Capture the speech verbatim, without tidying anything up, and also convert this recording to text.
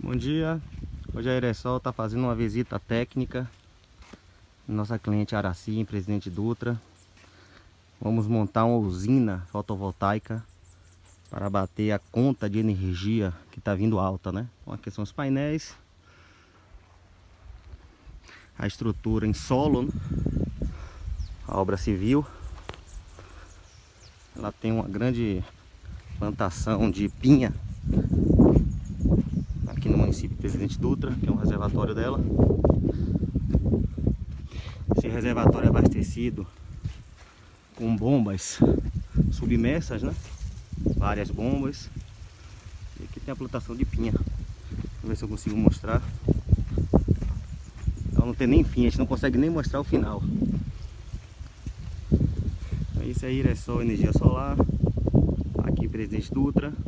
Bom dia, hoje a Iresol está fazendo uma visita técnica. Nossa cliente Araci, em Presidente Dutra. Vamos montar uma usina fotovoltaica para bater a conta de energia que está vindo alta, né? Então, aqui são os painéis, a estrutura em solo, né? A obra civil. Ela tem uma grande plantação de pinha aqui no município de Presidente Dutra, que é um reservatório dela. Esse reservatório é abastecido com bombas submersas, né? Várias bombas. E aqui tem a plantação de pinha. Vou ver se eu consigo mostrar. Ela não tem nem fim, a gente não consegue nem mostrar o final. Isso aí é só energia solar aqui em Presidente Dutra.